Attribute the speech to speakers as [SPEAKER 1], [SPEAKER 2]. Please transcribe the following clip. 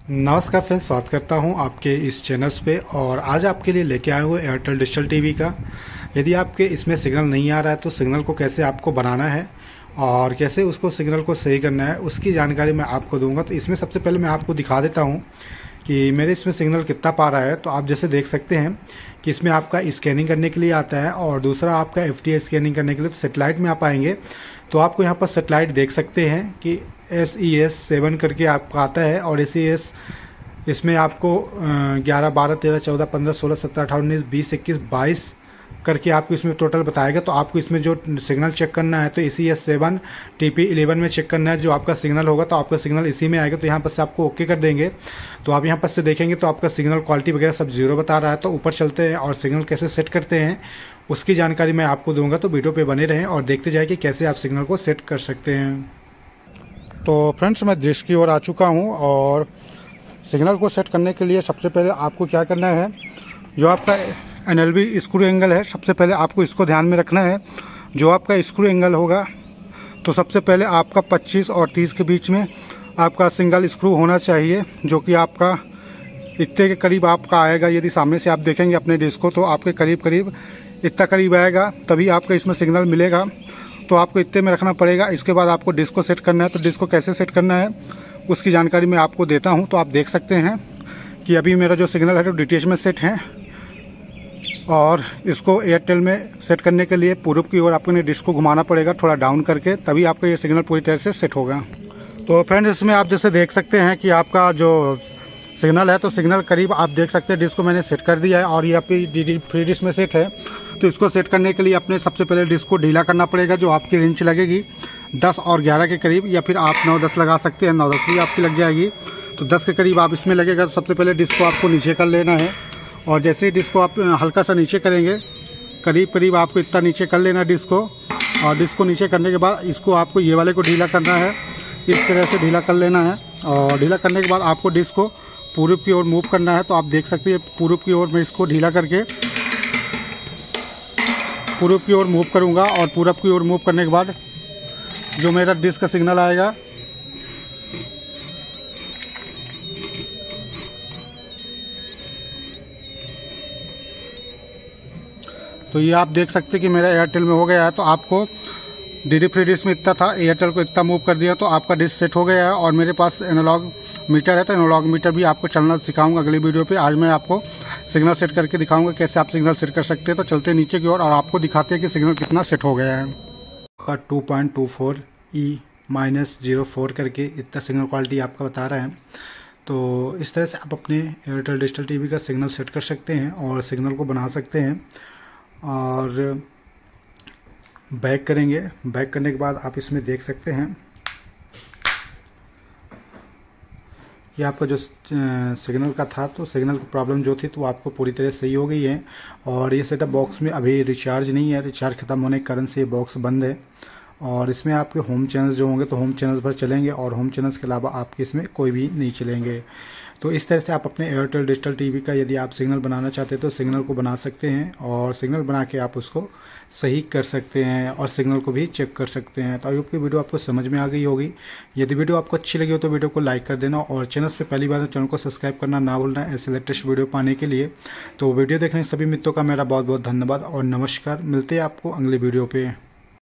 [SPEAKER 1] नमस्कार फ्रेंड्स, स्वागत करता हूं आपके इस चैनल्स पे। और आज आपके लिए लेके आए हुए एयरटेल डिजिटल टीवी का। यदि आपके इसमें सिग्नल नहीं आ रहा है तो सिग्नल को कैसे आपको बनाना है और कैसे उसको सिग्नल को सही करना है उसकी जानकारी मैं आपको दूंगा। तो इसमें सबसे पहले मैं आपको दिखा देता हूं कि मेरे इसमें सिग्नल कितना पा रहा है। तो आप जैसे देख सकते हैं कि इसमें आपका स्कैनिंग करने के लिए आता है और दूसरा आपका FTA स्कैनिंग करने के लिए। तो सेटेलाइट में आप आएंगे तो आपको यहाँ पर सेटेलाइट देख सकते हैं कि SES 7 करके आपका आता है। और SES इसमें आपको 11, 12, 13, 14, 15, 16, 17, 18, 19, 20, 21, 22 करके आपको इसमें टोटल बताएगा। तो आपको इसमें जो सिग्नल चेक करना है तो SES 7 TP11 में चेक करना है जो आपका सिग्नल होगा। तो आपका सिग्नल इसी में आएगा। तो यहाँ पर से आपको ओके कर देंगे। तो आप यहाँ पर से देखेंगे तो आपका सिग्नल क्वालिटी वगैरह सब 0 बता रहा है। तो ऊपर चलते हैं और सिग्नल कैसे सेट करते हैं उसकी जानकारी मैं आपको दूंगा। तो वीडियो पे बने रहें और देखते जाए कि कैसे आप सिग्नल को सेट कर सकते हैं। तो फ्रेंड्स, मैं डिश की ओर आ चुका हूं और सिग्नल को सेट करने के लिए सबसे पहले आपको क्या करना है, जो आपका NLB स्क्रू एंगल है सबसे पहले आपको इसको ध्यान में रखना है। जो आपका स्क्रू एंगल होगा तो सबसे पहले आपका 25 और 30 के बीच में आपका सिंगल स्क्रू होना चाहिए, जो कि आपका इतने के करीब आपका आएगा। यदि सामने से आप देखेंगे अपने डिस्क को तो आपके करीब करीब इतना करीब आएगा, तभी आपका इसमें सिग्नल मिलेगा। तो आपको इतने में रखना पड़ेगा। इसके बाद आपको डिस्क को सेट करना है। तो डिस्क को कैसे सेट करना है उसकी जानकारी मैं आपको देता हूं। तो आप देख सकते हैं कि अभी मेरा जो सिग्नल है तो DTH में सेट है और इसको एयरटेल में सेट करने के लिए पूर्व की ओर आपको डिस्क को घुमाना पड़ेगा थोड़ा डाउन करके, तभी आपका ये सिग्नल पूरी तरह से सेट होगा। तो फ्रेंड्स, इसमें आप जैसे देख सकते हैं कि आपका जो सिग्नल है तो सिग्नल करीब आप देख सकते हैं डिस्क को मैंने सेट कर दिया है और ये आपकी फ्री डिस्क में सेट है। तो इसको सेट करने के लिए अपने सबसे पहले डिस्क को ढीला करना पड़ेगा। जो आपकी रेंज लगेगी 10 और 11 के करीब, या फिर आप 9, 10 लगा सकते हैं। 9, 10 भी आपकी लग जाएगी। तो 10 के करीब आप इसमें लगेगा। तो सबसे पहले डिस्क को आपको नीचे कर लेना है और जैसे ही डिस्क को आप हल्का सा नीचे करेंगे, करीब करीब आपको इतना नीचे कर लेना डिस्क को। और डिस्क को नीचे करने के बाद इसको आपको ये वाले को ढीला करना है, इस तरह से ढीला कर लेना है। और ढीला करने के बाद आपको डिस्क को पूर्व की ओर मूव करना है। तो आप देख सकते हैं पूर्व की ओर मैं इसको ढीला करके पूर्व की ओर मूव करूंगा। और पूर्व की ओर मूव करने के बाद जो मेरा डिस्क का सिग्नल आएगा तो ये आप देख सकते हैं कि मेरा एयरटेल में हो गया है। तो आपको DD फ्री डिस्क में इतना था, एयरटेल को इतना मूव कर दिया तो आपका डिस्क सेट हो गया है। और मेरे पास एनालॉग मीटर है तो एनालॉग मीटर भी आपको चलना सिखाऊंगा अगली वीडियो पे। आज मैं आपको सिग्नल सेट करके दिखाऊंगा कैसे आप सिग्नल सेट कर सकते हैं। तो चलते हैं नीचे की ओर और आपको दिखाते हैं कि सिग्नल कितना सेट हो गया है। 2.24E-04 करके इतना सिग्नल क्वालिटी आपका बता रहा है। तो इस तरह से आप अपने एयरटेल डिजिटल टीवी का सिग्नल सेट कर सकते हैं और सिग्नल को बना सकते हैं। और बैक करेंगे, बैक करने के बाद आप इसमें देख सकते हैं कि आपका जो सिग्नल का था तो सिग्नल की प्रॉब्लम जो थी तो आपको पूरी तरह सही हो गई है। और ये सेटअप बॉक्स में अभी रिचार्ज नहीं है, रिचार्ज खत्म होने के कारण से ये बॉक्स बंद है। और इसमें आपके होम चैनल्स जो होंगे तो होम चैनल्स पर चलेंगे और होम चैनल्स के अलावा आपके इसमें कोई भी नहीं चलेंगे। तो इस तरह से आप अपने एयरटेल डिजिटल टीवी का यदि आप सिग्नल बनाना चाहते हैं तो सिग्नल को बना सकते हैं और सिग्नल बना के आप उसको सही कर सकते हैं और सिग्नल को भी चेक कर सकते हैं। तो आई होप की वीडियो आपको समझ में आ गई होगी। यदि वीडियो आपको अच्छी लगी हो तो वीडियो को लाइक कर देना और चैनल पे पहली बार चैनल को सब्सक्राइब करना ना भूलना ऐसे लेटेस्ट वीडियो पाने के लिए। तो वीडियो देखने सभी मित्रों का मेरा बहुत बहुत धन्यवाद और नमस्कार। मिलते हैं आपको अगले वीडियो पे।